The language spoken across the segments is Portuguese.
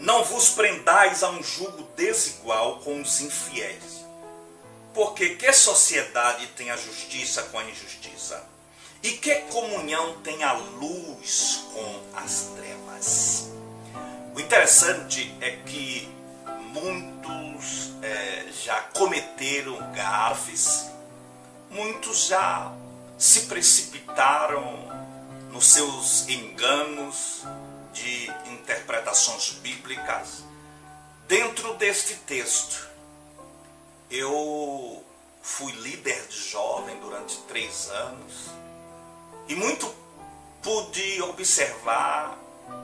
não vos prendais a um jugo desigual com os infiéis. Porque que sociedade tem a justiça com a injustiça? E que comunhão tem a luz com as trevas? O interessante é que muitos já cometeram gafes, muitos já se precipitaram nos seus enganos de interpretações bíblicas. Dentro deste texto, eu fui líder de jovem durante 3 anos e muito pude observar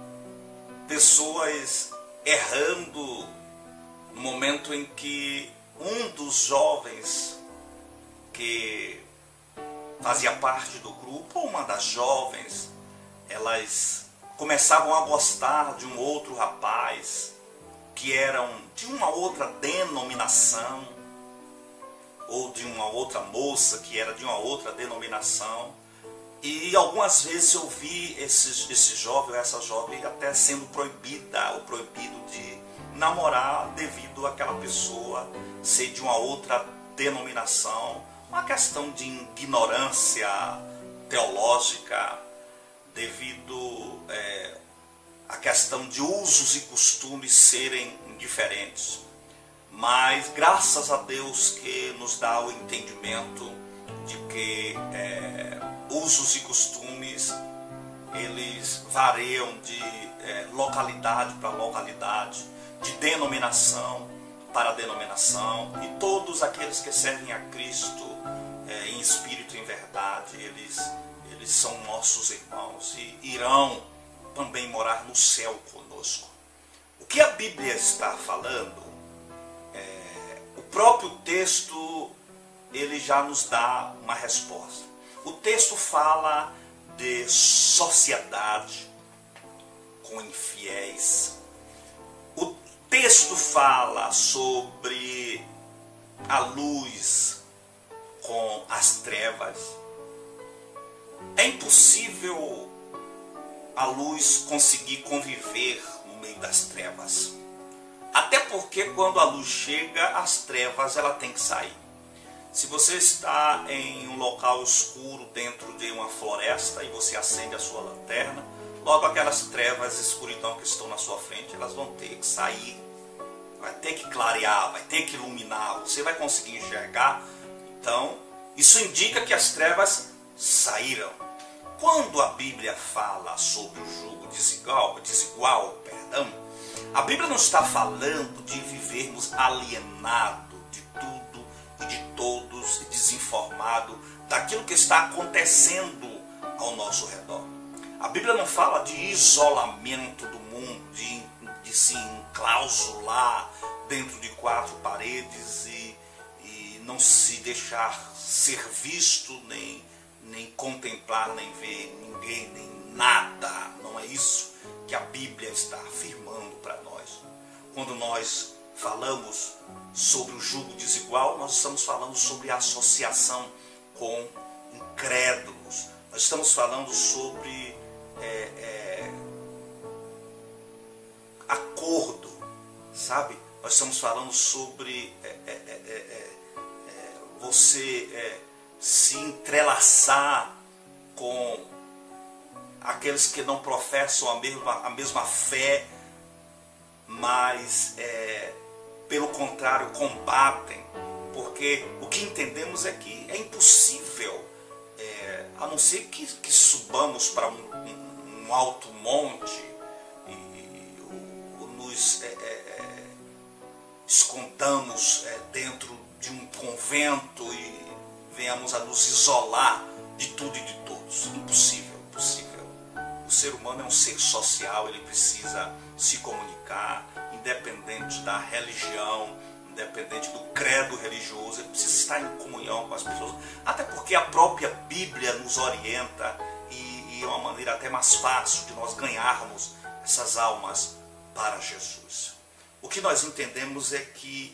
pessoas errando no momento em que um dos jovens que fazia parte do grupo, ou uma das jovens, elas começavam a gostar de um outro rapaz que eram de uma outra denominação, ou de uma outra moça que era de uma outra denominação. E algumas vezes eu vi esse jovem ou essa jovem até sendo proibida ou proibido de namorar devido àquela pessoa ser de uma outra denominação. Uma questão de ignorância teológica devido à questão de usos e costumes serem diferentes. Mas graças a Deus que nos dá o entendimento de que usos e costumes eles variam de localidade para localidade, de denominação para denominação, e todos aqueles que servem a Cristo em espírito e em verdade, eles são nossos irmãos e irão também morar no céu conosco. O que a Bíblia está falando, o próprio texto ele já nos dá uma resposta. O texto fala de sociedade com infiéis. O texto fala sobre a luz com as trevas. É impossível a luz conseguir conviver no meio das trevas. Até porque quando a luz chega, as trevas ela tem que sair. Se você está em um local escuro dentro de uma floresta e você acende a sua lanterna, logo aquelas trevas e escuridão que estão na sua frente, elas vão ter que sair. Vai ter que clarear, vai ter que iluminar, você vai conseguir enxergar. Então, isso indica que as trevas saíram. Quando a Bíblia fala sobre o jugo desigual, a Bíblia não está falando de vivermos alienados de tudo e de todos e desinformado daquilo que está acontecendo ao nosso redor. A Bíblia não fala de isolamento do mundo, de se enclausular dentro de 4 paredes e não se deixar ser visto, nem contemplar, nem ver ninguém, nem nada. Não é isso que a Bíblia está afirmando para nós. Quando nós falamos sobre o jugo desigual, nós estamos falando sobre a associação com incrédulos. Nós estamos falando sobre acordo, sabe? Nós estamos falando sobre você se entrelaçar com aqueles que não professam a mesma fé, mas pelo contrário combatem, porque o que entendemos é que é impossível, a não ser que subamos para um alto monte e nos escondamos dentro de um convento e venhamos a nos isolar de tudo e de todos. Impossível, impossível. O ser humano é um ser social, ele precisa se comunicar, independente da religião, independente do credo religioso, ele precisa estar em comunhão com as pessoas, até porque a própria Bíblia nos orienta e é uma maneira até mais fácil de nós ganharmos essas almas para Jesus. O que nós entendemos é que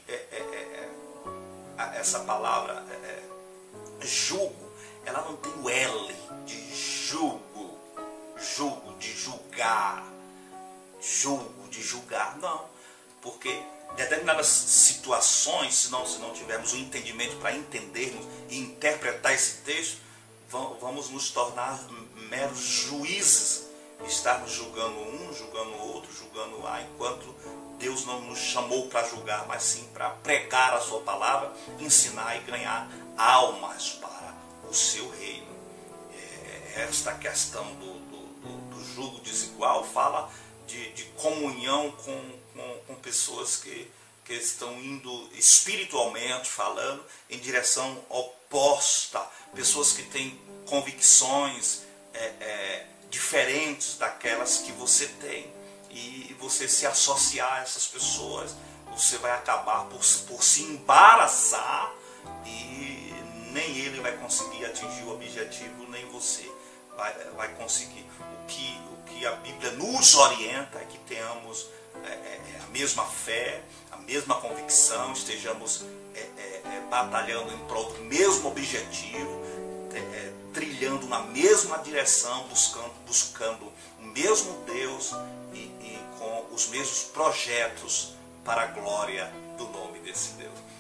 essa palavra jugo, ela não tem o L de jugo, de julgar, julgo, de julgar. Não, porque determinadas situações, se não tivermos o entendimento para entendermos e interpretar esse texto, vamos nos tornar meros juízes, estarmos julgando um, julgando o outro, julgando lá, enquanto Deus não nos chamou para julgar, mas sim para pregar a sua palavra, ensinar e ganhar almas para o seu reino. Esta questão do jugo desigual fala de comunhão com pessoas que estão indo espiritualmente falando em direção oposta, pessoas que têm convicções diferentes daquelas que você tem, e você se associar a essas pessoas, você vai acabar por se embaraçar, e nem ele vai conseguir atingir o objetivo, nem você vai conseguir. O que a Bíblia nos orienta é que tenhamos a mesma fé, a mesma convicção, estejamos batalhando em prol do mesmo objetivo, trilhando na mesma direção, buscando o mesmo Deus e com os mesmos projetos para a glória do nome desse Deus.